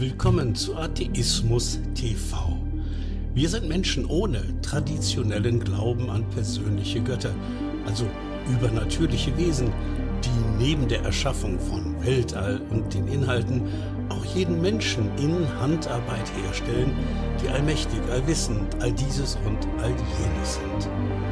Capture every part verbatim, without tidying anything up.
Willkommen zu Atheismus T V. Wir sind Menschen ohne traditionellen Glauben an persönliche Götter, also übernatürliche Wesen, die neben der Erschaffung von Weltall und den Inhalten auch jeden Menschen in Handarbeit herstellen, die allmächtig, allwissend, all dieses und all jenes sind.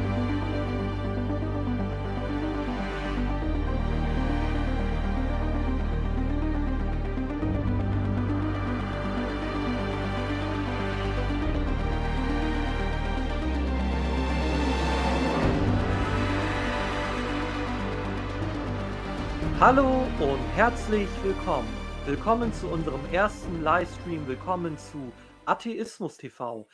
Hallo und herzlich willkommen. Willkommen zu unserem ersten Livestream. Willkommen zu Atheismus T V.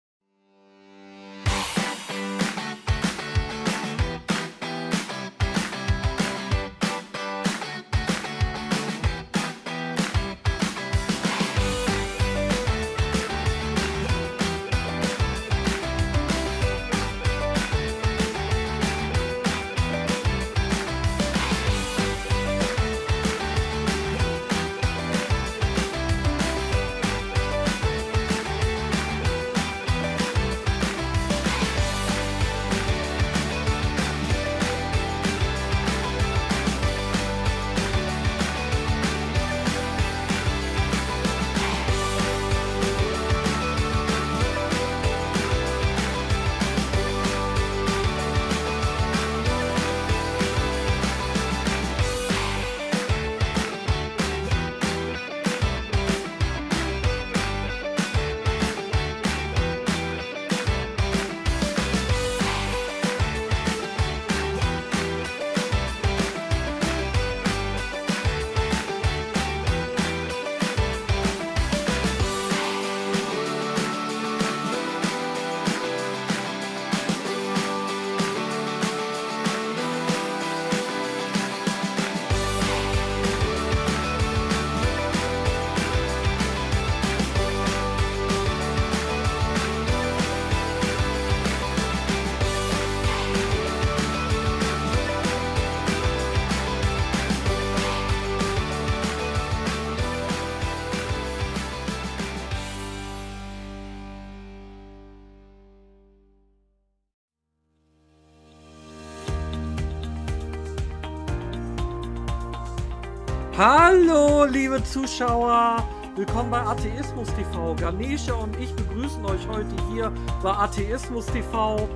Hallo, liebe Zuschauer! Willkommen bei Atheismus T V. Ganesha und ich begrüßen euch heute hier bei Atheismus T V.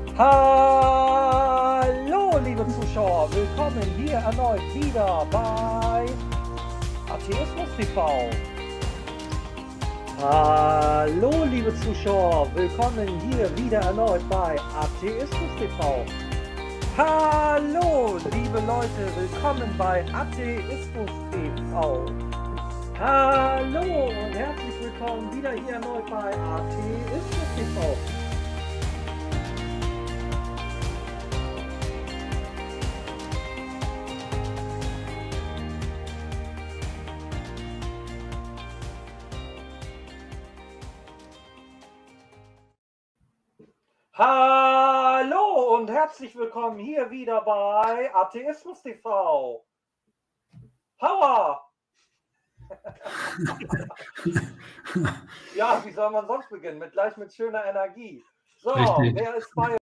Hallo, liebe Zuschauer! Willkommen hier erneut wieder bei Atheismus T V. Hallo, liebe Zuschauer! Willkommen hier wieder erneut bei Atheismus T V. Hallo, liebe Leute, willkommen bei Atheismus T V. Hallo und herzlich willkommen wieder hier erneut bei Atheismus T V. Hallo und herzlich willkommen hier wieder bei Atheismus T V. Power! Ja, wie soll man sonst beginnen? Mit gleich mit schöner Energie. So, Richtig. wer ist bei